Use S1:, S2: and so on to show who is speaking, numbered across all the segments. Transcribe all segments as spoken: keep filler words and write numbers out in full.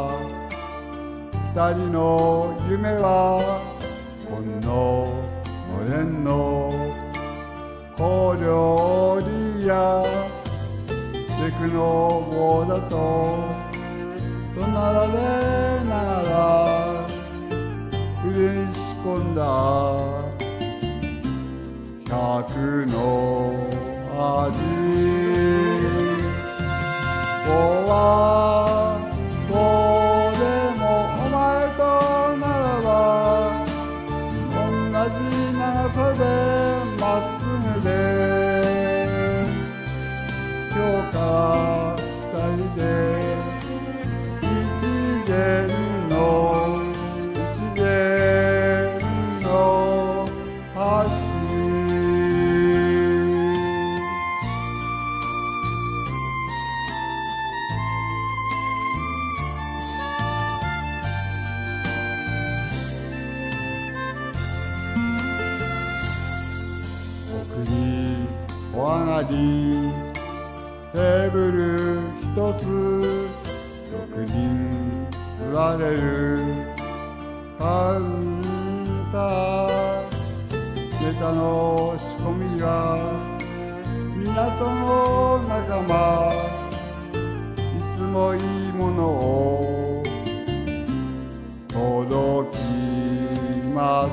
S1: 二人の夢はほんののれんの小料理やテクノボーだと怒鳴られながら腕に仕込んだ百の味。今日はどうでもお前とならば同じ長さでまっすぐで今日から二人で一弦の一弦の橋。送りお上がりテーブル一つ六人座れるカウンター。ネタの仕込みが港の仲間。いつもいいものを届きます。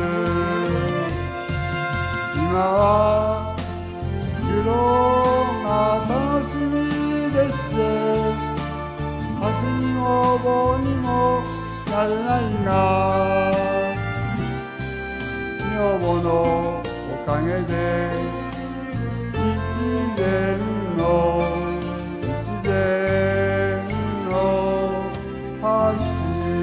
S1: 今は湯郎が楽しみでして箸にも棒にもなれないが女房のおかげで一弦の一弦の箸。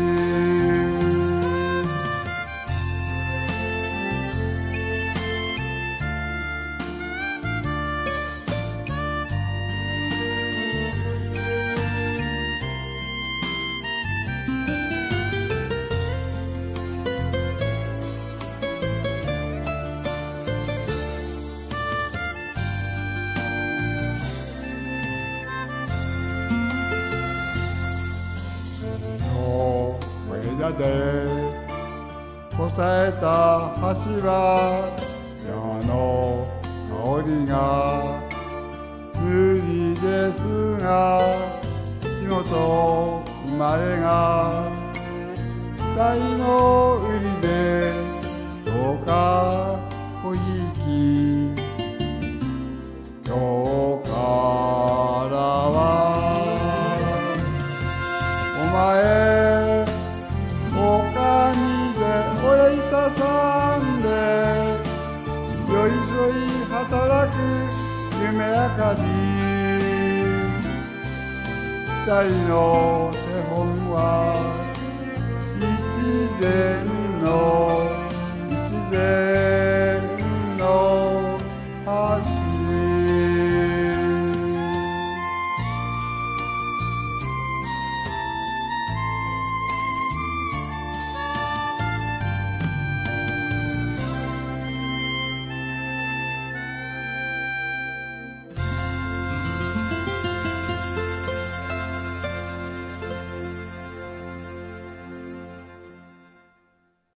S1: 枝でこさえた橋は山の香りが無理ですが地元生まれが二人の売りでどうか小引き今日からはお前おかみで俺いたさんでよいしょい働く夢あかり二人の